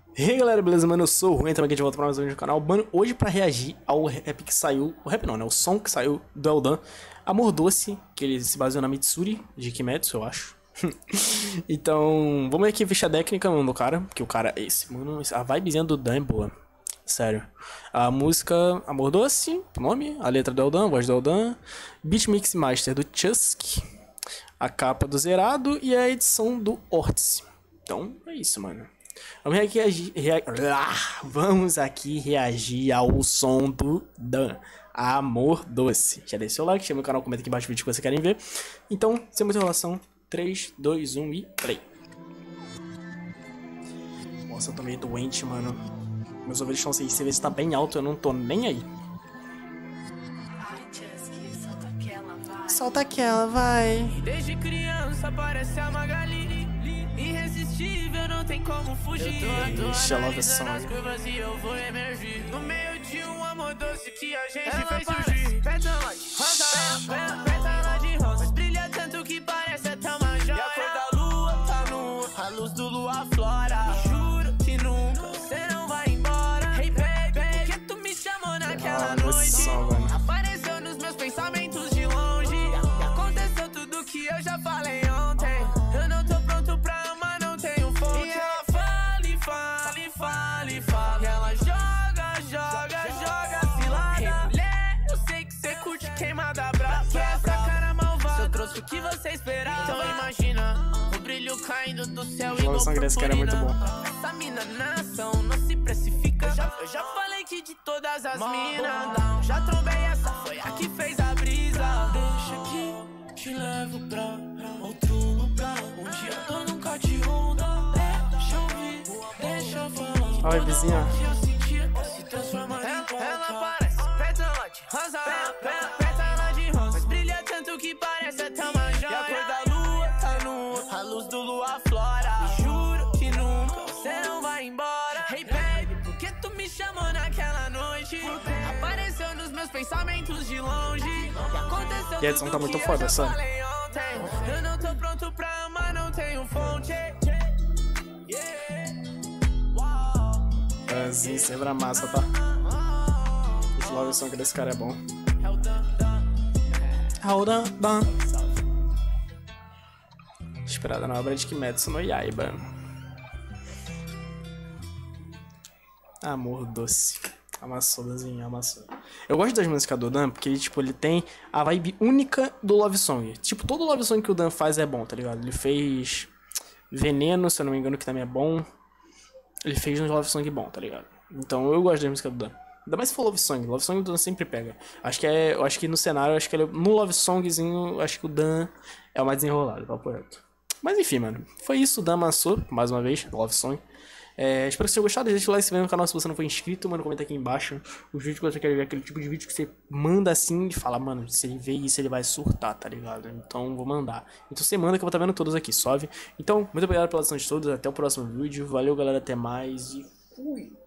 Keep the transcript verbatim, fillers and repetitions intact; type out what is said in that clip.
E aí galera, beleza, mano? Eu sou o Ruim, também aqui de volta pra mais um vídeo do canal. Mano, hoje pra reagir ao rap que saiu, o rap não, né? O som que saiu do Eldan, Amor Doce, que ele se baseou na Mitsuri de Kimetsu, eu acho. Então, vamos ver aqui a ficha técnica, mano, do cara, porque o cara é esse, mano, a vibezinha do Dan é boa. Sério. A música Amor Doce, o nome, a letra do Eldan, a voz do Eldan, Beat Mix Master do Chusk, a capa do Zerado e a edição do Ortiz. Então, é isso, mano. Vamos aqui reagir, rea... ah, vamos aqui reagir ao som do Dan, Amor Doce. Já deixa o like, chama o canal, comenta aqui embaixo o vídeo que vocês querem ver. Então, sem muita enrolação, três, dois, um e play. Nossa, eu tô meio doente, mano. Meus ouvidos estão sem, você vê se tá bem alto, eu não tô nem aí. Solta aquela, vai. Desde criança parece a Magali, irresistível, não tem como fugir. Eu tô, Ixi, analisando as curvas e eu vou emergir no meio de um amor doce que a gente ela fez surgir. Pétala de rosa, pétala de rosa, mas brilha tanto que parece até uma joia. E a cor da lua tá nua, a luz do luar flora. Juro que nunca você não vai embora. Hey baby, porque tu me chamou naquela ah, noite som, apareceu nos meus pensamentos de longe. E aconteceu tudo que eu já falei ontem. Eu não tô pronto pra amar, não tenho fonte. E ela fala e fala e fala e fala. E ela joga, joga, joga cilada. Hey, mulher, eu sei que cê curte queimada brava. Que essa cara malvada eu trouxe o que você esperava. Então imagina o brilho caindo do céu e o som desse cara é muito bom. Essa mina na ação não se precifica. Já, eu já falei que de todas as minas já trombei, essa foi a que fez a brisa. Deixa que te levo pra outro lugar onde a dor nunca te ronda. Deixa eu ouvir, deixa eu falar. Oi, vizinha. Se transforma em ela parece pétala de rosa, pétala de rosa, mas brilha tanto que parece até uma joia. E a cor da lua tá nua, a luz do luar flora. E juro que nunca você não vai embora. Hey baby, porque tu me chamou naquela noite? Apareceu nos meus pensamentos de longe. E aconteceu E a edição tudo tá muito que foda, eu já sabe? falei ontem. Eu não tô pronto pra amar, não tenho fonte. É, sim, sempre a massa, tá? Esse logo o som que desse cara é bom. Eldan, Dan. Inspirada na obra de Kimetsu no Yaiba. Amor Doce. Amassou, Danzinho, amassou. Eu gosto das músicas do Dan porque, tipo, ele tem a vibe única do Love Song. Tipo, todo Love Song que o Dan faz é bom, tá ligado? Ele fez Veneno, se eu não me engano, que também é bom. Ele fez um Love Song bom, tá ligado? Então eu gosto da música do Dan. Ainda mais se for Love Song. Love Song o Dan sempre pega. Acho que é. Eu acho que no cenário, acho que ele, no Love Songzinho, acho que o Dan é o mais desenrolado, papo reto. Mas enfim, mano. Foi isso, o Dan amassou, mais uma vez, Love Song. É, espero que vocês tenham gostado. Deixa o like se inscreve no canal se você não for inscrito, mano. Comenta aqui embaixo os vídeos que você quer ver. Aquele tipo de vídeo que você manda assim e fala, mano, se ele ver isso, ele vai surtar, tá ligado? Então vou mandar. Então você manda que eu vou estar vendo todos aqui, suave. Então, muito obrigado pela atenção de todos. Até o próximo vídeo. Valeu, galera. Até mais e fui.